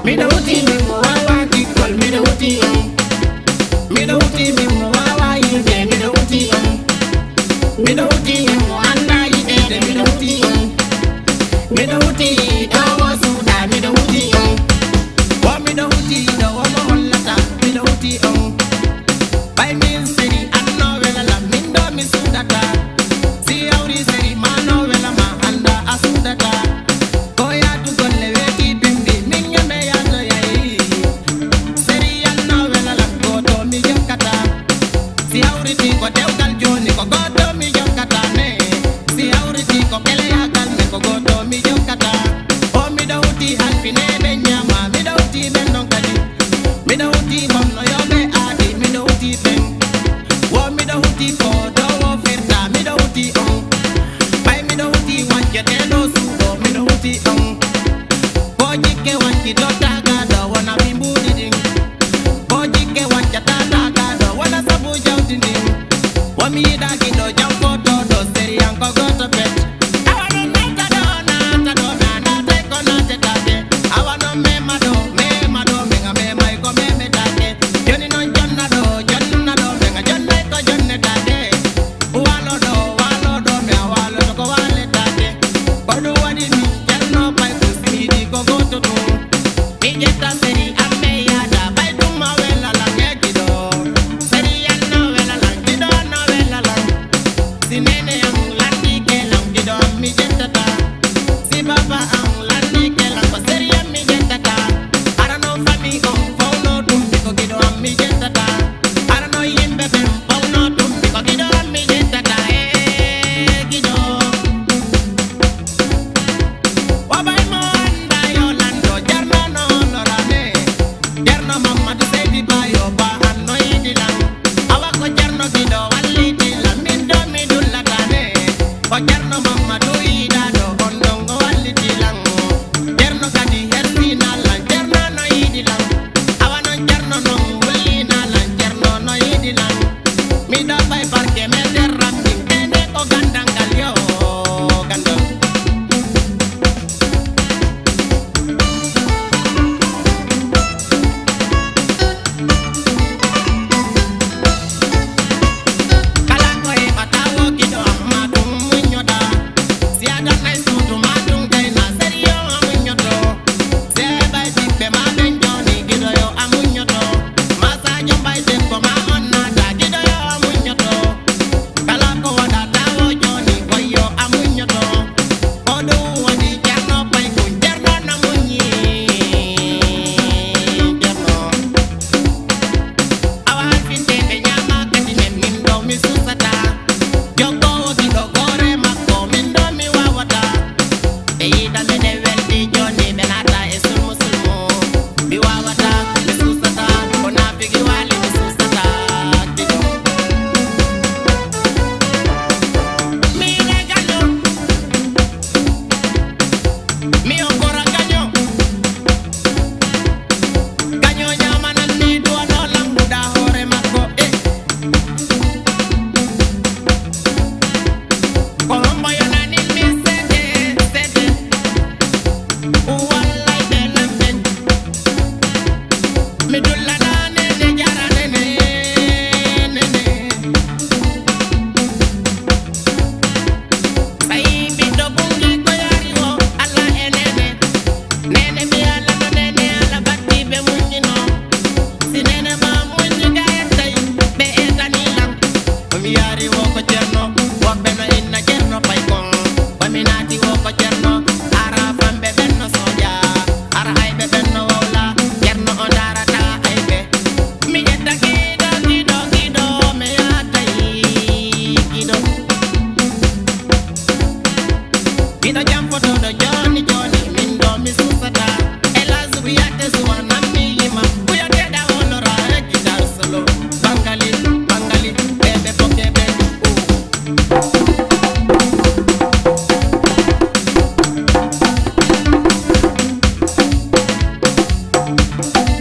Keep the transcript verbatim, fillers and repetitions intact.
Me da uti me mo wawa ki kol me da uti um. Me da uti me mo wawa yide me da uti um. Me da uti mo anda yide me da uti um. Me da uti da wasu da me da uti um. Wa me da uti da wa mo hollata me da uti um. By me city anno wela la min do mi sudata. Si auri seri ma no wela ma anda asudata. We'll be right back.